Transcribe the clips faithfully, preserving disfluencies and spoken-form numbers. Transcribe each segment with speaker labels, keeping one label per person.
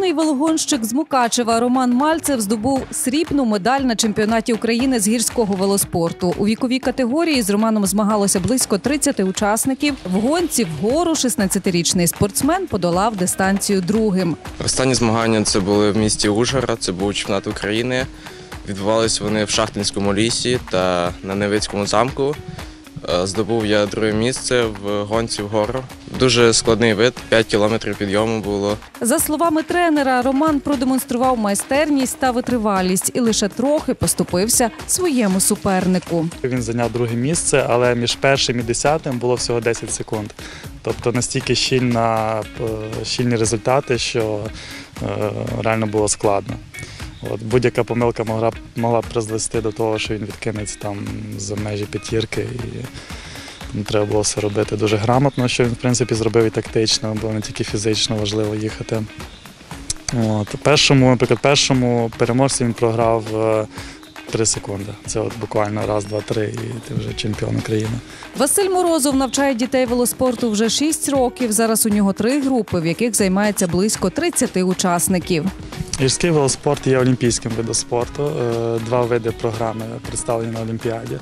Speaker 1: Юний велогонщик з Мукачева Роман Мальцев здобув срібну медаль на чемпіонаті України з гірського велоспорту. У віковій категорії з Романом змагалося близько тридцяти учасників. В гонці вгору шістнадцятирічний спортсмен подолав дистанцію другим.
Speaker 2: Останні змагання це були в місті Ужгород, це був чемпіонат України. Відбувалися вони в Шахтинському лісі та на Невицькому замку. Здобув я друге місце в гонці вгору. Дуже складний вид, п'ять кілометрів підйому було.
Speaker 1: За словами тренера, Роман продемонстрував майстерність та витривалість і лише трохи поступився своєму супернику.
Speaker 3: Він зайняв друге місце, але між першим і десятим було всього десять секунд. Тобто настільки щільна, щільні результати, що реально було складно. От, будь-яка помилка могла, могла б призвести до того, що він відкинеться там за межі п'ятірки. І там треба було все робити дуже грамотно, що він, в принципі, зробив і тактично, бо не тільки фізично важливо їхати. От, першому, наприклад, першому переможці він програв три секунди. Це от буквально раз, два, три, і ти вже чемпіон України.
Speaker 1: Василь Морозов навчає дітей велоспорту вже шість років. Зараз у нього три групи, в яких займається близько тридцяти учасників.
Speaker 3: Гірський велоспорт є олімпійським видом спорту. Два види програми представлені на Олімпіаді.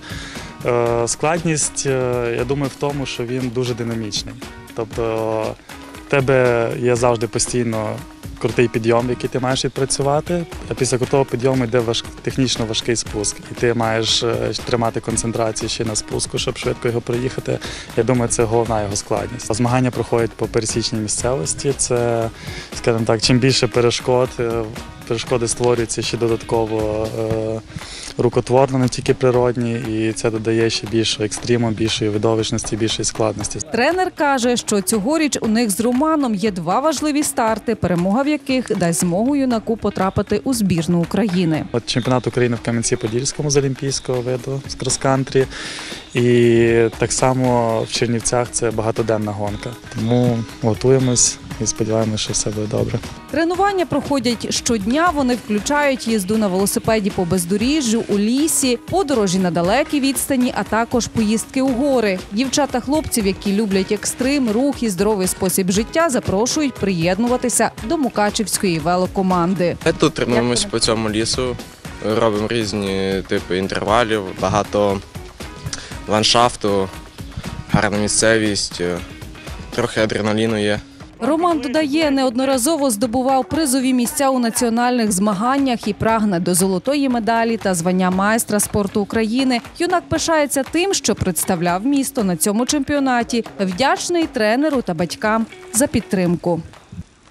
Speaker 3: Складність, я думаю, в тому, що він дуже динамічний. Тобто в тебе є завжди постійно крутий підйом, який ти маєш відпрацювати, а після крутого підйому йде важ... технічно важкий спуск. І ти маєш тримати концентрацію ще на спуску, щоб швидко його проїхати. Я думаю, це головна його складність. Змагання проходять по пересічній місцевості. Це, скажімо так, чим більше перешкод, перешкоди створюються ще додатково е, рукотворно, не тільки природні, і це додає ще більше екстриму, більшої видовищності, більшої складності.
Speaker 1: Тренер каже, що цьогоріч у них з Романом є два важливі старти, перемога в яких дасть змогу юнаку потрапити у збірну України.
Speaker 3: От чемпіонат України в Кам'янці-Подільському з олімпійського виду, з крос-кантрі, і так само в Чернівцях це багатоденна гонка. Тому готуємось і сподіваємося, що все буде добре.
Speaker 1: Тренування проходять щодня, вони включають їзду на велосипеді по бездоріжжю, у лісі, подорожі на далекій відстані, а також поїздки у гори. Дівчата хлопців, які люблять екстрим, рух і здоровий спосіб життя, запрошують приєднуватися до Мукачівської велокоманди.
Speaker 2: Ми тут тренуємося по цьому лісу, робимо різні типи інтервалів, багато ландшафту, гарна місцевість, трохи адреналіну є.
Speaker 1: Роман додає, неодноразово здобував призові місця у національних змаганнях і прагне до золотої медалі та звання майстра спорту України. Юнак пишається тим, що представляв місто на цьому чемпіонаті. Вдячний тренеру та батькам за підтримку.